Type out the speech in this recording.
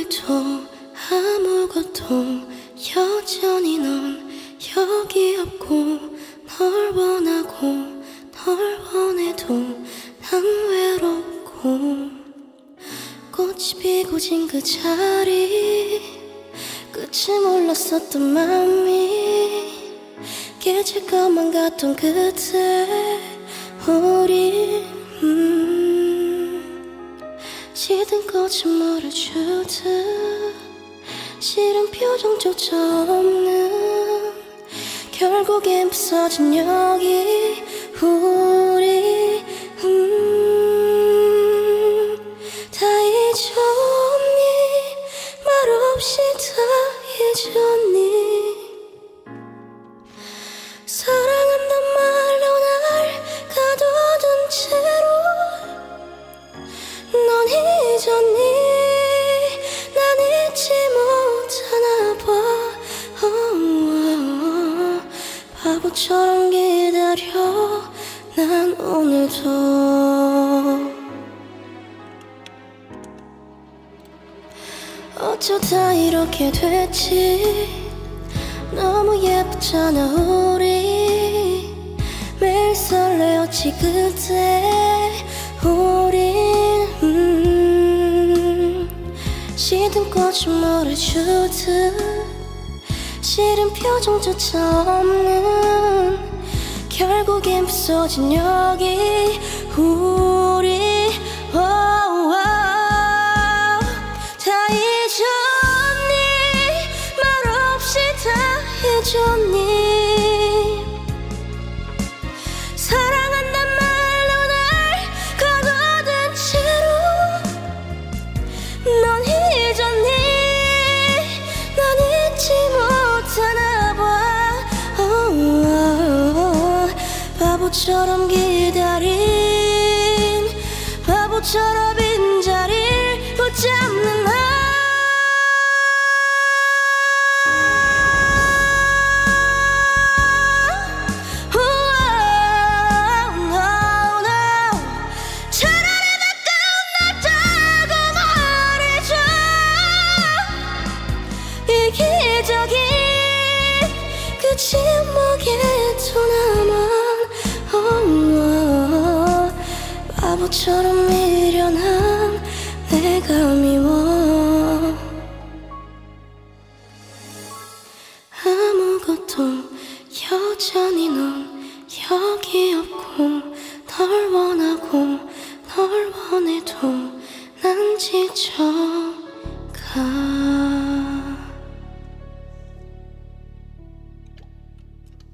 오늘도 아무것도 여전히 넌 여기 없고 널 원하고 널 원해도 난 외롭고 꽃이 피고 진 그 자리 끝이 몰랐었던 맘이 깨질 것만 같던 그때 우리 시든 거짓말을 주듯 싫은 표정조차 없는 결국엔 부서진 여기 우리 다 잊었니 말없이 다 잊었니 사랑한단 말로 날 가둬둔 채로 넌 잊었니 난 잊지 못하나 봐 바보처럼 기다려 난 오늘도 어쩌다 이렇게 됐지 너무 예쁘잖아 우리 매일 설레었지 그때 우린 시든 거짓말을 주듯 싫은 표정조차 없는 결국엔 부서진 여기 우리 다 잊었니 말없이 다 잊었니 사랑한단 말로 날 가둬둔 채로 넌 잊었니 난 잊지 못하나 봐 바보처럼 기다린 바보처럼 빈자리를 붙잡는 이기적인 그 침묵에도 남아 바보처럼 미련한 내가 미워 아무것도 여전히 넌 여기 없고 널 원하고 널 원해도 난 지쳐